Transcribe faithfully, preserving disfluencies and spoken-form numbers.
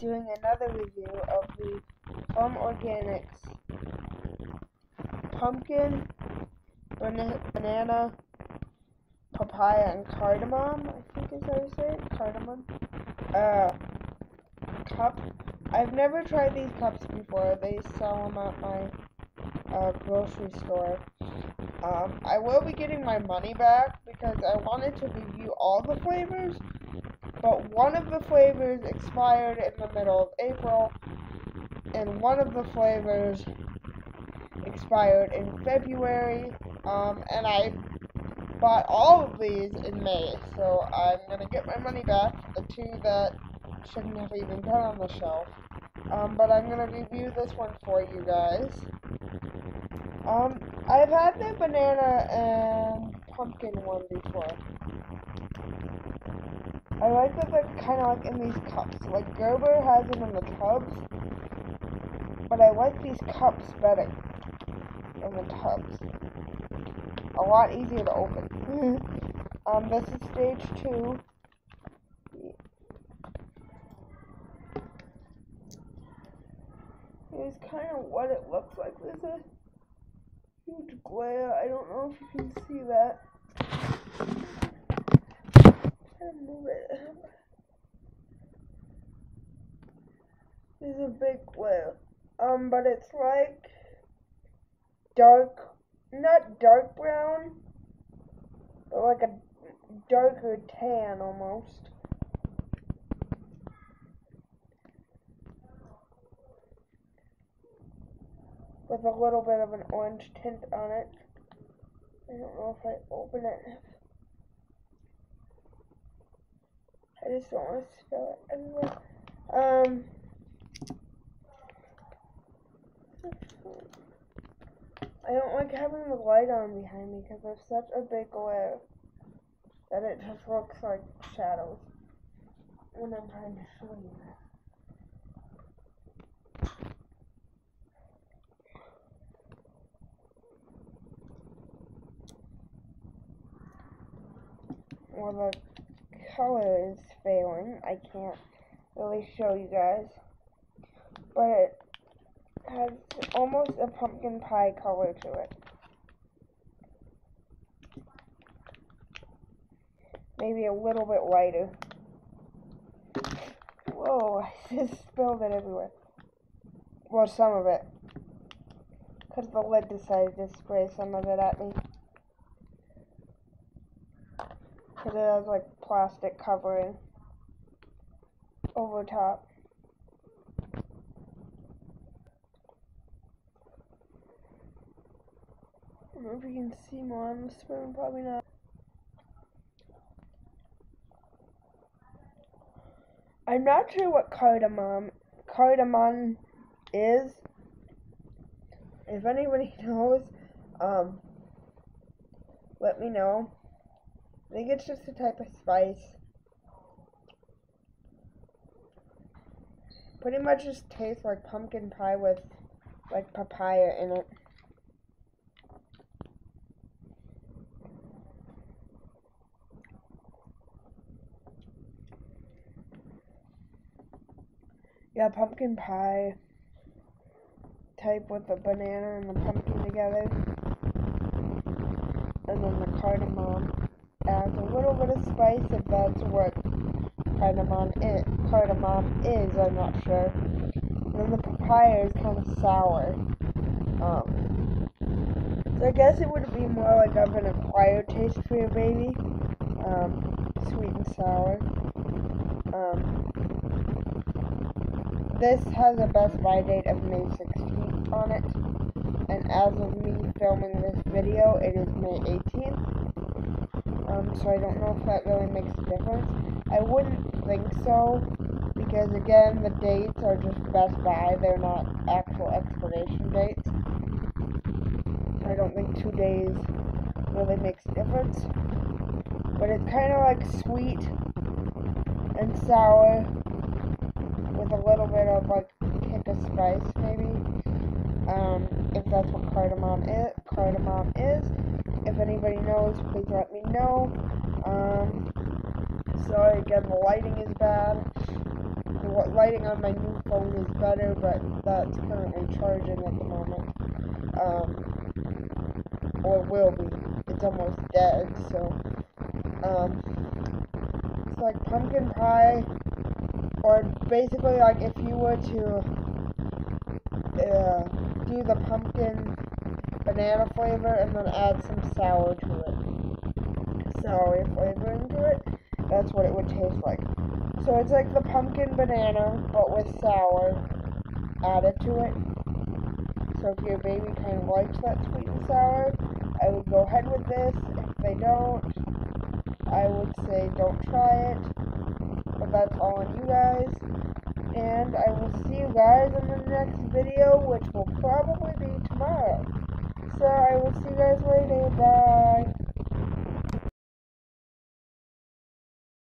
doing another review of the Plum Organics pumpkin, bana banana, papaya, and cardamom, I think is how you say it, cardamom, uh, cup. I've never tried these cups before. They sell them at my uh, grocery store. Um, I will be getting my money back because I wanted to review all the flavors, but one of the flavors expired in the middle of April, and one of the flavors expired in February, um, and I bought all of these in May, so I'm gonna get my money back for the two that shouldn't have even been on the shelf. Um, but I'm gonna review this one for you guys. Um, I've had the banana and pumpkin one before. I like that they're kind of like in these cups. Like Gerber has them in the tubs, but I like these cups better than the tubs. A lot easier to open. um, this is stage two. Here's kind of what it looks like. There's a huge glare. I don't know if you can see that. Try to move it. There's a big glare. Um, but it's like dark, not dark brown, but like a darker tan almost. With a little bit of an orange tint on it. I don't know if I open it. I just don't want to spill it everywhere. Um, I don't like having the light on behind me because there's such a big glare that it just looks like shadows when I'm trying to show you that. Well, the color is failing. I can't really show you guys. But it has almost a pumpkin pie color to it. Maybe a little bit lighter. Whoa, I just spilled it everywhere. Well, some of it. Because the lid decided to spray some of it at me. Because it has like plastic covering over top. I don't know if you can see more on the spoon, probably not. I'm not sure what cardamom cardamom is. If anybody knows, um, let me know. I think it's just a type of spice. Pretty much just tastes like pumpkin pie with like papaya in it. Yeah, pumpkin pie type with the banana and the pumpkin together. And then the cardamom adds a little bit of spice, if that's what cardamom is. Cardamom is, I'm not sure. And then the papaya is kind of sour. Um, so I guess it would be more like of an acquired taste for your baby. Um, sweet and sour. Um, this has a Best Buy date of May sixteenth on it. And as of me filming this video, it is May eighteenth. Um, so I don't know if that really makes a difference. I wouldn't think so, because again, the dates are just Best Buy, they're not actual expiration dates. I don't think two days really makes a difference. But it's kind of like sweet and sour, with a little bit of like kick of spice, maybe. Um, if that's what cardamom is, cardamom is. If anybody knows, please let me know. Um, sorry again, the lighting is bad. what lighting on my new phone is better, but that's currently charging at the moment. Um, or will be. It's almost dead, so, um, it's like pumpkin pie, or basically like if you were to, uh, do the pumpkin banana flavor and then add some sour to it. Sour flavoring to it. That's what it would taste like. So it's like the pumpkin banana, but with sour added to it. So if your baby kind of likes that sweet and sour, I would go ahead with this. If they don't, I would say don't try it. But that's all on you guys. And I will see you guys in the next video, which will probably be tomorrow. So I will see you guys later. Bye.